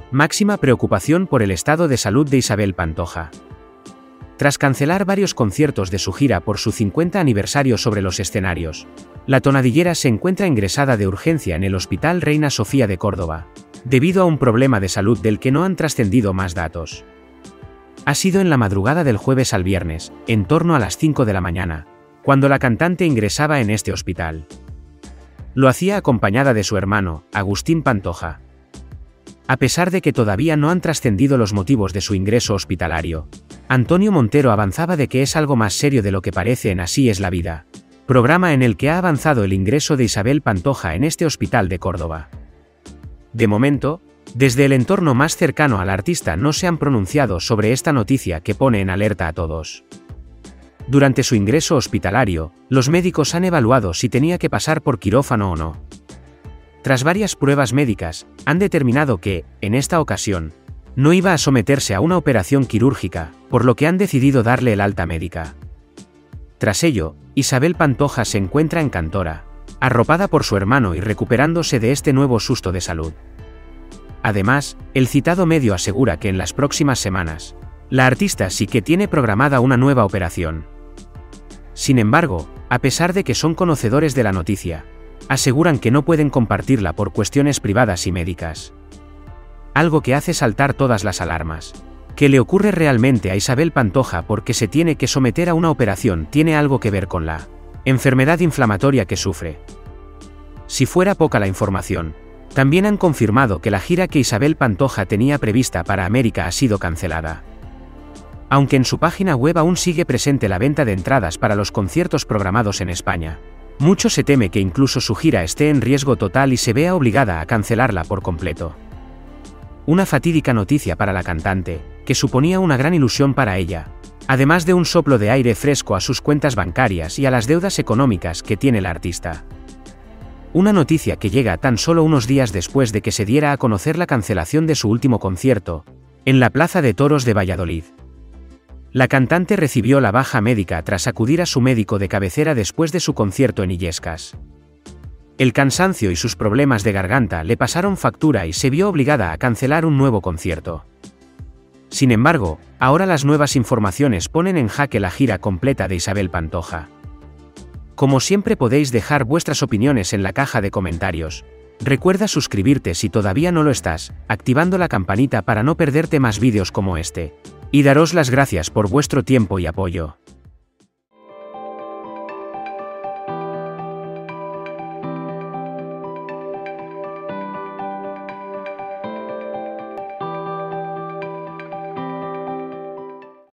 Máxima preocupación por el estado de salud de Isabel Pantoja. Tras cancelar varios conciertos de su gira por su 50 aniversario sobre los escenarios, la tonadillera se encuentra ingresada de urgencia en el Hospital Reina Sofía de Córdoba, debido a un problema de salud del que no han trascendido más datos. Ha sido en la madrugada del jueves al viernes, en torno a las 5 de la mañana, cuando la cantante ingresaba en este hospital. Lo hacía acompañada de su hermano, Agustín Pantoja. A pesar de que todavía no han trascendido los motivos de su ingreso hospitalario, Antonio Montero avanzaba de que es algo más serio de lo que parece en Así es la vida, programa en el que ha avanzado el ingreso de Isabel Pantoja en este hospital de Córdoba. De momento, desde el entorno más cercano al artista no se han pronunciado sobre esta noticia que pone en alerta a todos. Durante su ingreso hospitalario, los médicos han evaluado si tenía que pasar por quirófano o no. Tras varias pruebas médicas, han determinado que, en esta ocasión, no iba a someterse a una operación quirúrgica, por lo que han decidido darle el alta médica. Tras ello, Isabel Pantoja se encuentra en Cantora, arropada por su hermano y recuperándose de este nuevo susto de salud. Además, el citado medio asegura que en las próximas semanas, la artista sí que tiene programada una nueva operación. Sin embargo, a pesar de que son conocedores de la noticia, aseguran que no pueden compartirla por cuestiones privadas y médicas. Algo que hace saltar todas las alarmas. ¿Qué le ocurre realmente a Isabel Pantoja porque se tiene que someter a una operación? ¿Tiene algo que ver con la enfermedad inflamatoria que sufre? Si fuera poca la información, también han confirmado que la gira que Isabel Pantoja tenía prevista para América ha sido cancelada. Aunque en su página web aún sigue presente la venta de entradas para los conciertos programados en España, mucho se teme que incluso su gira esté en riesgo total y se vea obligada a cancelarla por completo. Una fatídica noticia para la cantante, que suponía una gran ilusión para ella, además de un soplo de aire fresco a sus cuentas bancarias y a las deudas económicas que tiene el artista. Una noticia que llega tan solo unos días después de que se diera a conocer la cancelación de su último concierto, en la Plaza de Toros de Valladolid. La cantante recibió la baja médica tras acudir a su médico de cabecera después de su concierto en Illescas. El cansancio y sus problemas de garganta le pasaron factura y se vio obligada a cancelar un nuevo concierto. Sin embargo, ahora las nuevas informaciones ponen en jaque la gira completa de Isabel Pantoja. Como siempre podéis dejar vuestras opiniones en la caja de comentarios. Recuerda suscribirte si todavía no lo estás, activando la campanita para no perderte más vídeos como este. Y daros las gracias por vuestro tiempo y apoyo.